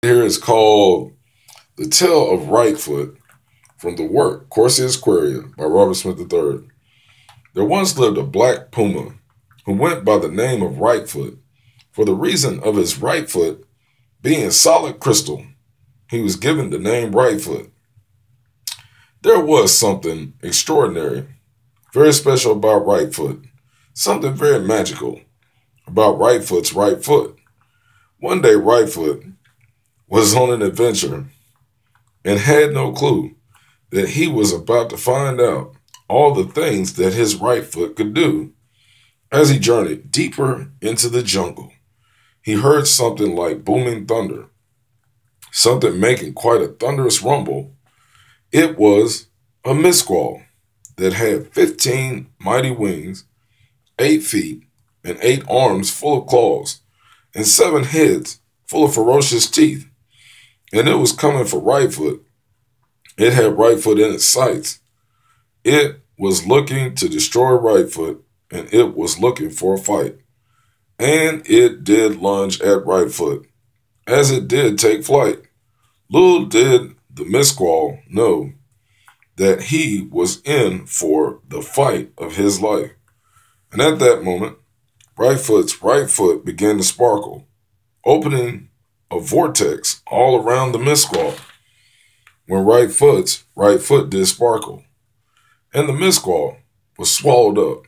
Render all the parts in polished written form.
Here is called The Tale of Right Foot from the work Corsair's Queria by Robert Smith III. There once lived a black puma who went by the name of Right Foot for the reason of his right foot being solid crystal. He was given the name Right Foot. There was something extraordinary, very special about Right Foot, something very magical about Right Foot's right foot. One day, Right Foot was on an adventure and had no clue that he was about to find out all the things that his right foot could do. As he journeyed deeper into the jungle, he heard something like booming thunder, something making quite a thunderous rumble. It was a mistquaw that had 15 mighty wings, 8 feet, and 8 arms full of claws, and 7 heads full of ferocious teeth. And it was coming for Right Foot. It had Right Foot in its sights. It was looking to destroy Right Foot, and it was looking for a fight. And it did lunge at Right Foot, as it did take flight. Little did the mistquaw know that he was in for the fight of his life. And at that moment, Right Foot's right foot began to sparkle, opening a vortex all around the mistquaw. When Right Foot's right foot did sparkle, and the mistquaw was swallowed up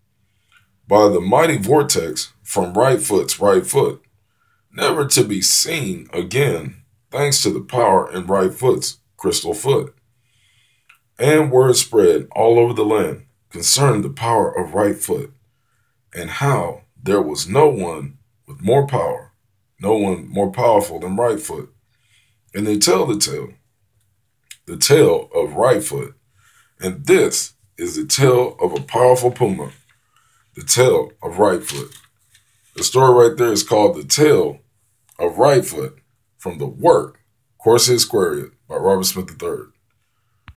by the mighty vortex from Right Foot's right foot, never to be seen again thanks to the power in Right Foot's crystal foot. And word spread all over the land concerning the power of Right Foot and how there was no one with more power, no one more powerful than Right Foot. And they tell the tale of Right Foot. And this is the tale of a powerful puma, the tale of Right Foot. The story right there is called The Tale of Right Foot from the work Corsair's Queria by Robert Smith III.